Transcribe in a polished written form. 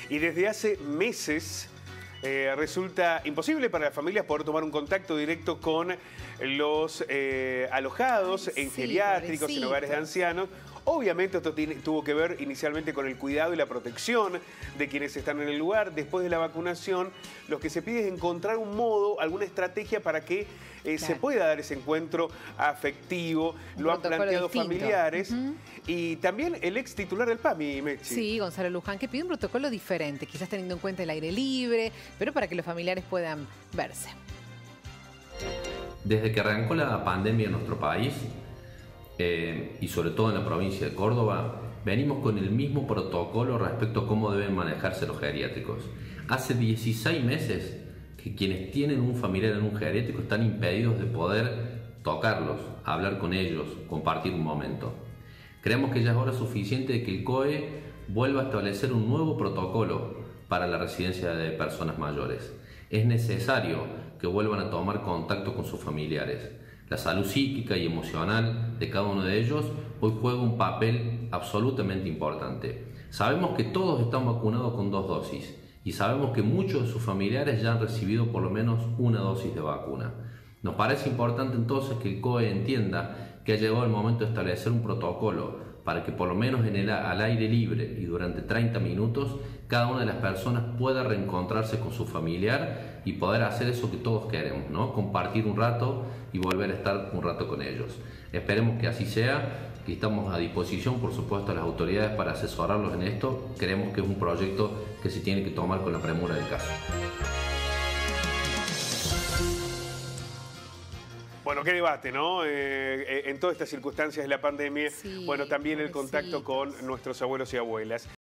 Y desde hace meses resulta imposible para las familias poder tomar un contacto directo con los alojados en geriátricos, en hogares de ancianos. Obviamente esto tuvo que ver inicialmente con el cuidado y la protección de quienes están en el lugar. Después de la vacunación, lo que se pide es encontrar un modo, alguna estrategia para que se pueda dar ese encuentro afectivo. Lo han planteado familiares. Y también el ex titular del PAMI, Mechi. Sí, Gonzalo Luján, que pide un protocolo diferente, quizás teniendo en cuenta el aire libre, pero para que los familiares puedan verse. Desde que arrancó la pandemia en nuestro país, y sobre todo en la provincia de Córdoba, venimos con el mismo protocolo respecto a cómo deben manejarse los geriátricos. Hace 16 meses que quienes tienen un familiar en un geriátrico están impedidos de poder tocarlos, hablar con ellos, compartir un momento. Creemos que ya es hora suficiente de que el COE vuelva a establecer un nuevo protocolo para la residencia de personas mayores. Es necesario que vuelvan a tomar contacto con sus familiares. La salud psíquica y emocional de cada uno de ellos hoy juega un papel absolutamente importante. Sabemos que todos están vacunados con 2 dosis y sabemos que muchos de sus familiares ya han recibido por lo menos una dosis de vacuna. Nos parece importante entonces que el COE entienda que ha llegado el momento de establecer un protocolo para que por lo menos al aire libre y durante 30 minutos cada una de las personas pueda reencontrarse con su familiar y poder hacer eso que todos queremos, ¿no? Compartir un rato y volver a estar un rato con ellos. Esperemos que así sea y estamos a disposición, por supuesto, a las autoridades para asesorarlos en esto. Creemos que es un proyecto que se tiene que tomar con la premura del caso. Bueno, qué debate, ¿no? En todas estas circunstancias de la pandemia, bueno, también el contacto con nuestros abuelos y abuelas.